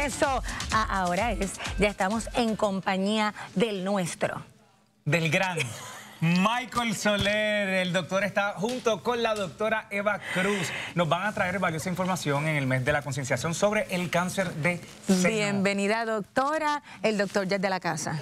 regreso a Ahora Es. Ya estamos en compañía del nuestro. Del gran Michael Soler. El doctor está junto con la doctora Eva Cruz. Nos van a traer valiosa información en el mes de la concienciación sobre el cáncer de seno. Bienvenida, doctora. El doctor ya es de la casa.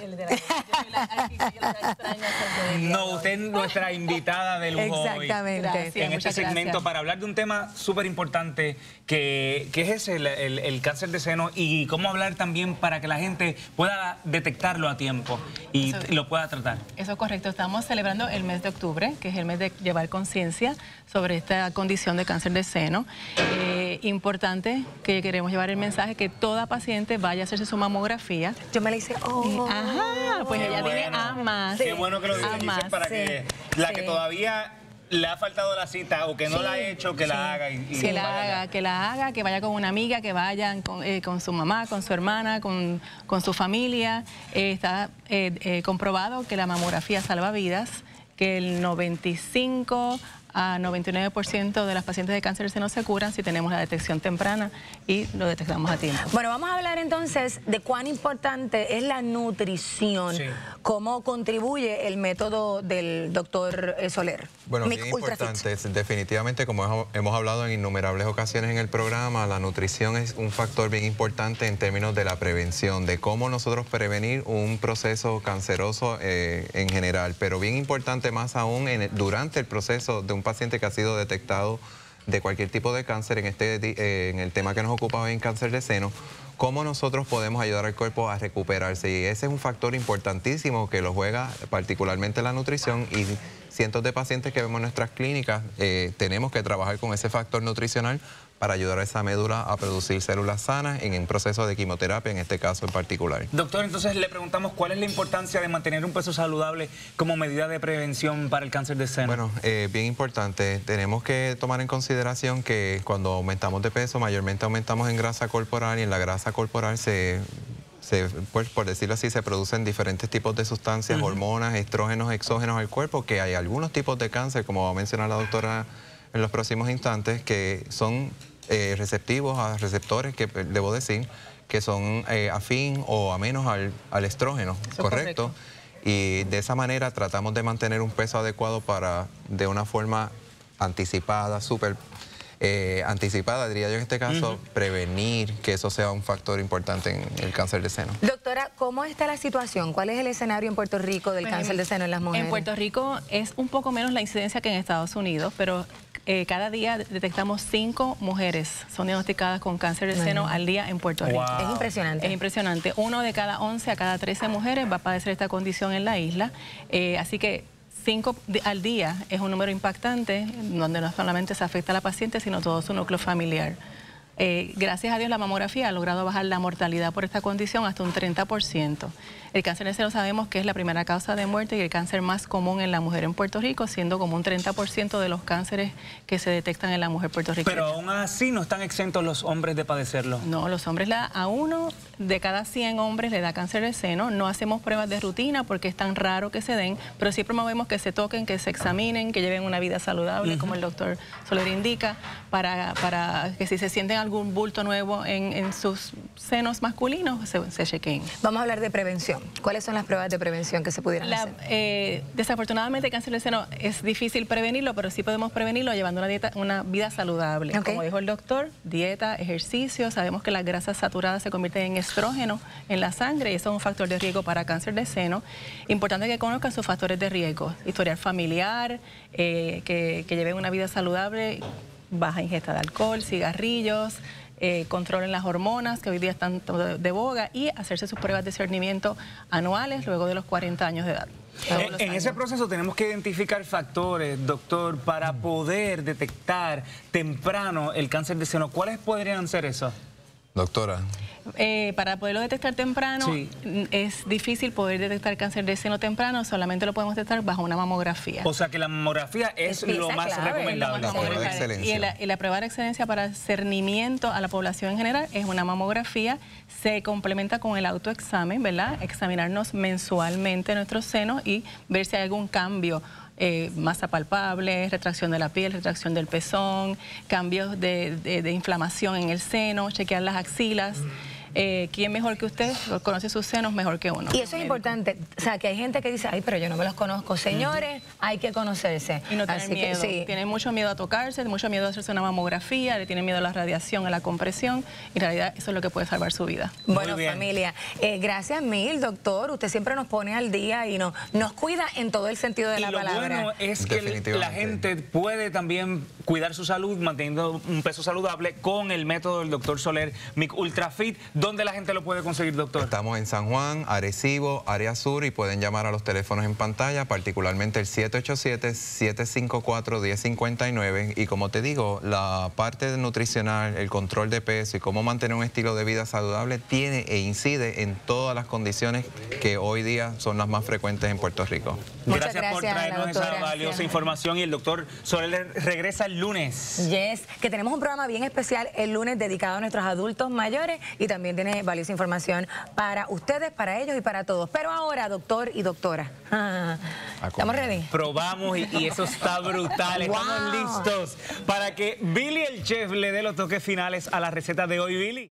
No, usted es nuestra invitada de lujo Exactamente. hoy en este segmento para hablar de un tema súper importante que es el cáncer de seno, y cómo hablar también para que la gente pueda detectarlo a tiempo y lo pueda tratar. Eso es correcto. Estamos celebrando el mes de octubre, que es el mes de llevar conciencia sobre esta condición de cáncer de seno. Importante que queremos llevar el mensaje que toda paciente vaya a hacerse su mamografía. Yo me la hice. Ajá, pues ella tiene AMAS. Qué bueno que lo dices para que la que todavía le ha faltado la cita o que no la ha hecho, que la haga. Que la haga, que vaya con una amiga, que vayan con su mamá, con su hermana, con su familia. Está comprobado que la mamografía salva vidas, que el 95 a 99% de las pacientes de cáncer de seno se curan si tenemos la detección temprana y lo detectamos a tiempo. Bueno, vamos a hablar entonces de cuán importante es la nutrición, cómo contribuye el método del doctor Soler. Bueno, bien importante, definitivamente, como hemos hablado en innumerables ocasiones en el programa, la nutrición es un factor bien importante en términos de la prevención, de cómo nosotros prevenir un proceso canceroso en general, pero bien importante más aún durante el proceso de un paciente que ha sido detectado de cualquier tipo de cáncer, en el tema que nos ocupa hoy en cáncer de seno, cómo nosotros podemos ayudar al cuerpo a recuperarse, y ese es un factor importantísimo que lo juega particularmente la nutrición, y cientos de pacientes que vemos en nuestras clínicas tenemos que trabajar con ese factor nutricional para ayudar a esa médula a producir células sanas en un proceso de quimioterapia, en este caso en particular. Doctor, entonces le preguntamos cuál es la importancia de mantener un peso saludable como medida de prevención para el cáncer de seno. Bueno, bien importante. Tenemos que tomar en consideración que cuando aumentamos de peso, mayormente aumentamos en grasa corporal, y en la grasa corporal pues, por decirlo así, se producen diferentes tipos de sustancias, hormonas, estrógenos, exógenos al cuerpo, que hay algunos tipos de cáncer, como va a mencionar la doctora en los próximos instantes, que son receptivos a receptores, que debo decir, que son afín o amenos al estrógeno, ¿correcto? Y de esa manera tratamos de mantener un peso adecuado para, de una forma anticipada, anticipada, diría yo en este caso, prevenir que eso sea un factor importante en el cáncer de seno. Doctora, ¿cómo está la situación? ¿Cuál es el escenario en Puerto Rico del cáncer de seno en las mujeres? En Puerto Rico es un poco menos la incidencia que en Estados Unidos, pero cada día detectamos 5 mujeres son diagnosticadas con cáncer de seno al día en Puerto Rico. Es impresionante. Es impresionante. 1 de cada 11 a cada 13 mujeres va a padecer esta condición en la isla. Así que 5 al día es un número impactante, donde no solamente se afecta a la paciente, sino todo su núcleo familiar. Gracias a Dios, la mamografía ha logrado bajar la mortalidad por esta condición hasta un 30%. El cáncer de seno sabemos que es la primera causa de muerte y el cáncer más común en la mujer en Puerto Rico, siendo como un 30% de los cánceres que se detectan en la mujer puertorriqueña. Pero aún así no están exentos los hombres de padecerlo. No, los hombres, a 1 de cada 100 hombres le da cáncer de seno. No hacemos pruebas de rutina porque es tan raro que se den, pero sí promovemos que se toquen, que se examinen, que lleven una vida saludable, como el doctor Soler indica, para que si se sienten algún bulto nuevo en sus senos masculinos, se chequeen. Vamos a hablar de prevención. ¿Cuáles son las pruebas de prevención que se pudieran hacer? Desafortunadamente, el cáncer de seno es difícil prevenirlo, pero sí podemos prevenirlo llevando una vida saludable. Como dijo el doctor, dieta, ejercicio. Sabemos que las grasas saturadas se convierten en estrógeno en la sangre, y eso es un factor de riesgo para cáncer de seno. Importante que conozcan sus factores de riesgo: historial familiar, que lleven una vida saludable, baja ingesta de alcohol, cigarrillos, controlen las hormonas que hoy día están de boga, y hacerse sus pruebas de discernimiento anuales luego de los 40 años de edad. En ese proceso tenemos que identificar factores, doctor, para poder detectar temprano el cáncer de seno. ¿Cuáles podrían ser esos? Doctora. Para poderlo detectar temprano, es difícil poder detectar cáncer de seno temprano, solamente lo podemos detectar bajo una mamografía. O sea que la mamografía es lo más recomendable. La prueba de excelencia. Y la prueba de excelencia para cernimiento a la población en general es una mamografía. Se complementa con el autoexamen, ¿verdad? Examinarnos mensualmente nuestros senos y ver si hay algún cambio. Masa palpable, retracción de la piel, retracción del pezón, cambios de inflamación en el seno, chequear las axilas. ¿quién mejor que usted conoce sus senos mejor que uno? Y eso es importante, o sea, que hay gente que dice, ay, pero yo no me los conozco. Señores, hay que conocerse. Y no tener miedo. Tienen mucho miedo a tocarse, mucho miedo a hacerse una mamografía, le tienen miedo a la radiación, a la compresión, y en realidad eso es lo que puede salvar su vida. Bueno, familia, gracias mil, doctor. Usted siempre nos pone al día y nos cuida en todo el sentido de la palabra. Y lo bueno es que la gente puede también cuidar su salud manteniendo un peso saludable con el método del doctor Soler, MIC Ultra Fit. ¿Dónde la gente lo puede conseguir, doctor? Estamos en San Juan, Arecibo, área sur, y pueden llamar a los teléfonos en pantalla, particularmente el 787-754-1059. Y como te digo, la parte nutricional, el control de peso y cómo mantener un estilo de vida saludable tiene e incide en todas las condiciones que hoy día son las más frecuentes en Puerto Rico. Gracias por traernos esa valiosa información, y el doctor Soler regresa el lunes. Yes, que tenemos un programa bien especial el lunes dedicado a nuestros adultos mayores, y también tiene valiosa información para ustedes, para ellos y para todos. Pero ahora, doctor y doctora, ¿estamos ready? Probamos y eso está brutal. Estamos listos para que Billy el chef le dé los toques finales a la receta de hoy. Billy.